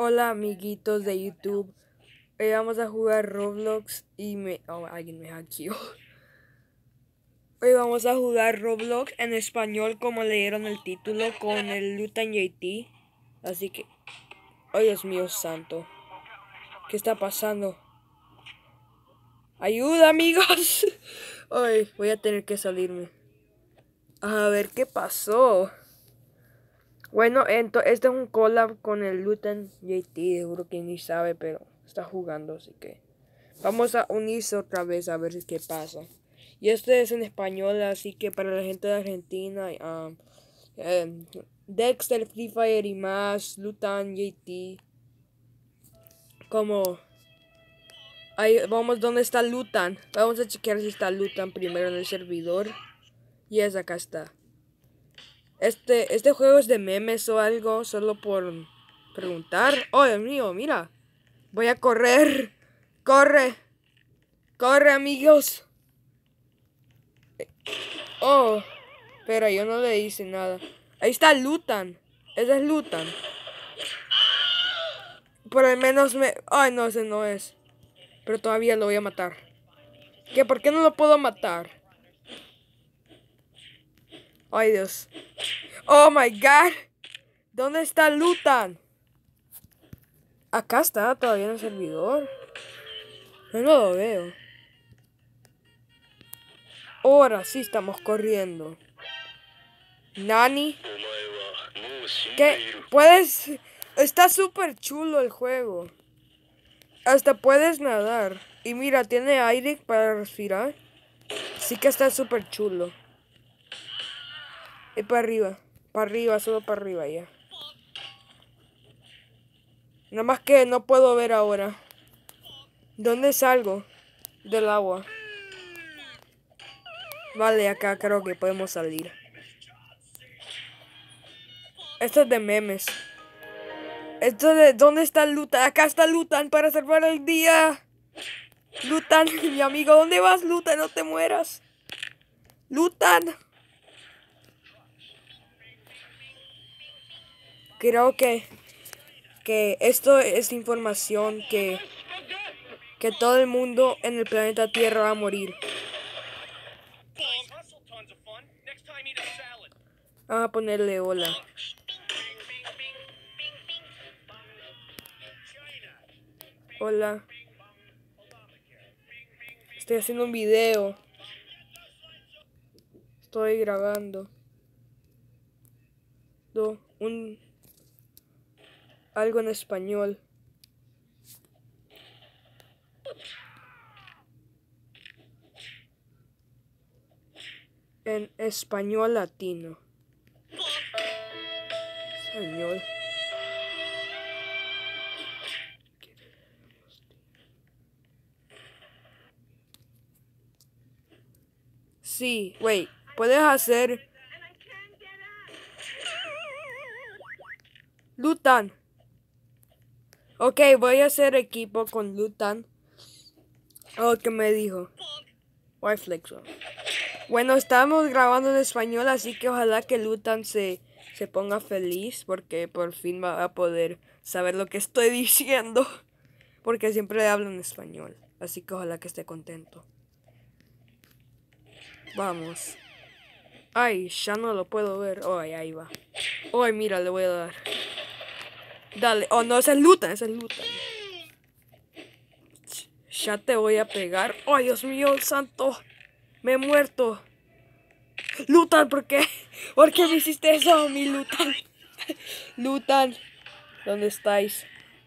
Hola amiguitos de YouTube, hoy vamos a jugar Roblox y alguien me hackeó. Hoy vamos a jugar Roblox en español como leyeron el título con el Lutan JT. Así que, oh Dios mío santo, ¿qué está pasando? ¡Ayuda amigos! Hoy voy a tener que salirme. A ver qué pasó. Bueno, este es un collab con el Lutan JT, seguro que ni sabe, pero está jugando, así que vamos a unirse otra vez a ver qué pasa. Y este es en español, así que para la gente de Argentina, Dexter, Free Fire y más, Lutan JT, como... Ahí, vamos, ¿dónde está Lutan? Vamos a chequear si está Lutan primero en el servidor. Y es acá está. Este juego es de memes o algo, solo por preguntar. Oh, Dios mío, mira. Voy a correr. Corre. Corre, amigos. Oh, pero yo no le hice nada. Ahí está Lutan. Ese es Lutan. Por al menos me... Ay, no, ese no es. Pero todavía lo voy a matar. ¿Qué? ¿Por qué no lo puedo matar? Ay, Dios. Oh, my God. ¿Dónde está Lutan? Acá está, todavía en el servidor. Yo no lo veo. Ahora sí estamos corriendo. Nani. ¿Qué? Puedes... Está súper chulo el juego. Hasta puedes nadar. Y mira, tiene aire para respirar. Sí que está súper chulo. Y para arriba, solo para arriba ya. Nada más que no puedo ver ahora. ¿Dónde salgo? Del agua. Vale, acá creo que podemos salir. Esto es de memes. Esto de... ¿Dónde está Lutan? Acá está Lutan para salvar el día. Lutan, mi amigo, ¿dónde vas, Lutan? No te mueras. Lutan. Creo que esto es información que todo el mundo en el planeta Tierra va a morir. Vamos a ponerle hola. Hola. Estoy haciendo un video. Estoy grabando. Algo en español. En español latino. Español. Sí, wait. Puedes hacer... Lutan. Ok, voy a hacer equipo con Lutan. Oh, ¿qué me dijo? Why Flexo. Bueno, estamos grabando en español, así que ojalá que Lutan se ponga feliz porque por fin va a poder saber lo que estoy diciendo. Porque siempre hablo en español, así que ojalá que esté contento. Vamos. Ay, ya no lo puedo ver. Oh, ahí va. Oh, mira, le voy a dar. Dale. Oh, no, ese es Lutan, ese es Lutan. Ya te voy a pegar. Oh, Dios mío, santo. Me he muerto. Lutan, ¿por qué? ¿Por qué me hiciste eso, mi Lutan? Lutan, ¿dónde estáis?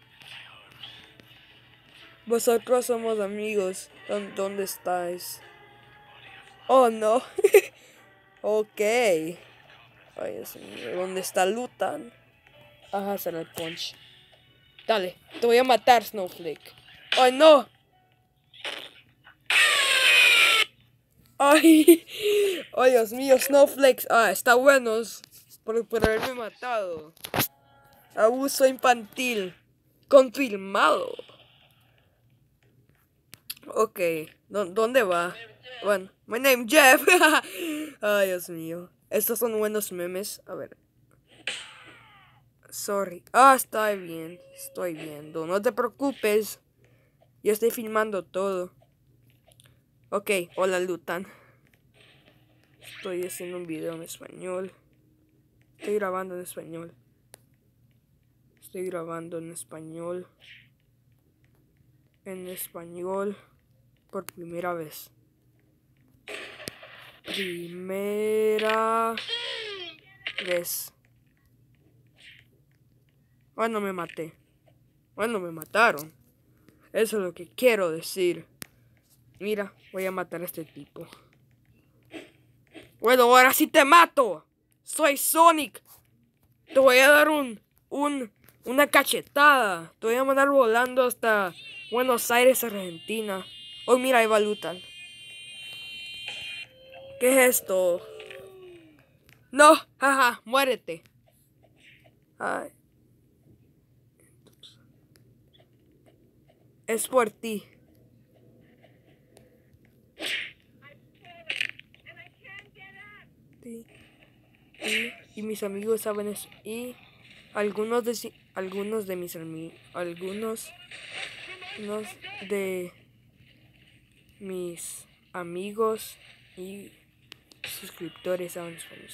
Vosotros somos amigos. ¿Dónde estáis? Oh, no. Ok. Ay, Dios mío, ¿dónde está Lutan? Ajá, hacer el punch. Dale, te voy a matar, Snowflake. ¡Ay, no! ¡Ay! ¡Ay, Dios mío, Snowflakes! Ah, está bueno por haberme matado. Abuso infantil. Confirmado. Ok, ¿dónde va? Bueno, my name Jeff. Ay, Dios mío. Estos son buenos memes. A ver. Sorry. Ah, estoy bien. Estoy viendo. No te preocupes. Yo estoy filmando todo. Ok, hola Lutan. Estoy haciendo un video en español. Estoy grabando en español. Estoy grabando en español. En español. Por primera vez. Primera vez. Bueno, me maté. Bueno, me mataron. Eso es lo que quiero decir. Mira, voy a matar a este tipo. Bueno, ahora sí te mato. Soy Sonic. Te voy a dar una cachetada. Te voy a mandar volando hasta Buenos Aires, Argentina. Oh, mira, ahí va Lutan. ¿Qué es esto? No, jaja, muérete. Ay. Es por ti. Y mis amigos saben eso. Y algunos de mis amigos, algunos de mis amigos y suscriptores saben español.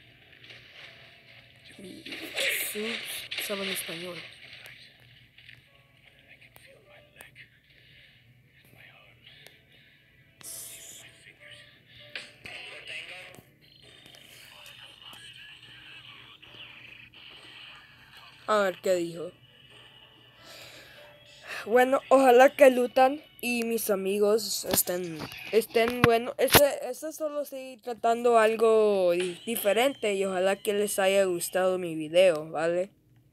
Y saben español. A ver qué dijo. Bueno, ojalá que Lutan y mis amigos estén bueno. Eso solo estoy tratando algo diferente y ojalá que les haya gustado mi video, ¿vale?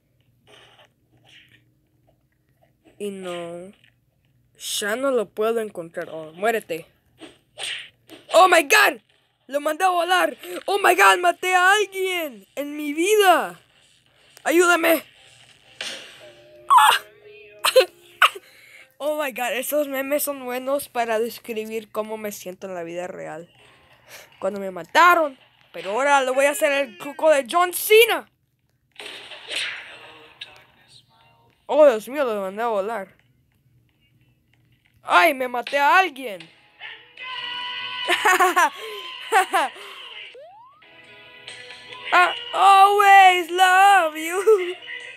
Y no, ya no lo puedo encontrar. Oh, muérete. Oh my god, lo mandé a volar. Oh my god, maté a alguien en mi vida. Ayúdame. Oh my god, esos memes son buenos para describir cómo me siento en la vida real. Cuando me mataron. Pero ahora lo voy a hacer el truco de John Cena. Oh, Dios mío, lo mandé a volar. ¡Ay, me maté a alguien! I always love you.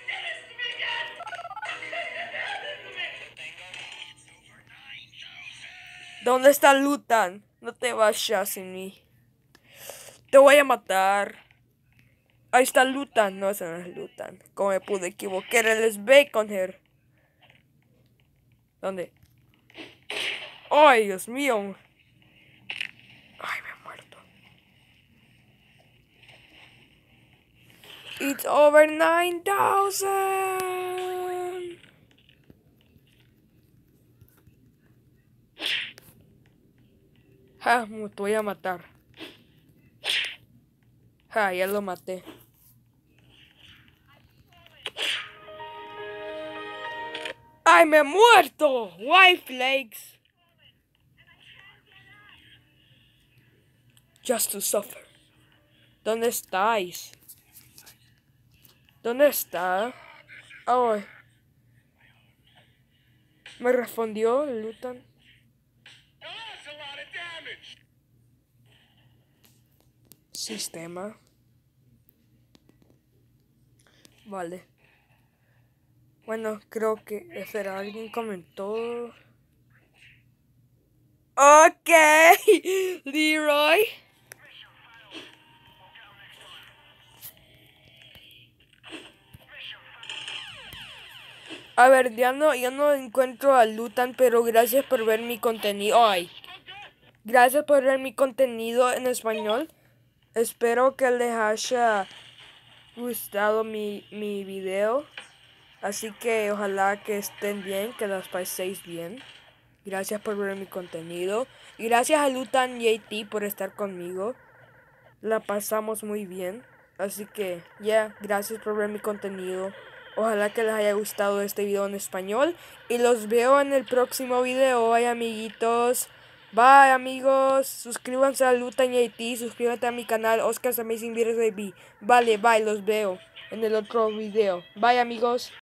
¿Dónde está Lutan? No te vayas sin mí. Te voy a matar. Ahí está Lutan. No, ese no es Lutan. ¿Cómo me pude equivocar? Él es Baconhead. ¿Dónde? ¡Ay, Dios mío! ¡Ay, me he muerto! It's over 9,000. Ja, te voy a matar. Ja, ya lo maté. ¡Ay, me he muerto! White Flakes. Just to suffer. ¿Dónde estáis? ¿Dónde está? Oh, me respondió Lutan. Sistema. Vale. Bueno, creo que será alguien comentó. Ok, Leroy. A ver, ya no encuentro a Lutan, pero gracias por ver mi contenido. Ay, gracias por ver mi contenido en español. Espero que les haya gustado mi video. Así que ojalá que estén bien, que las paséis bien. Gracias por ver mi contenido. Y gracias a Lutan y AT por estar conmigo. La pasamos muy bien. Así que, gracias por ver mi contenido. Ojalá que les haya gustado este video en español. Y los veo en el próximo video. Bye, amiguitos. Bye, amigos. Suscríbanse a Lutan y AT. Suscríbanse a mi canal Oscar's Amazing Videos Baby. Vale, bye, los veo. en el otro video. Bye, amigos.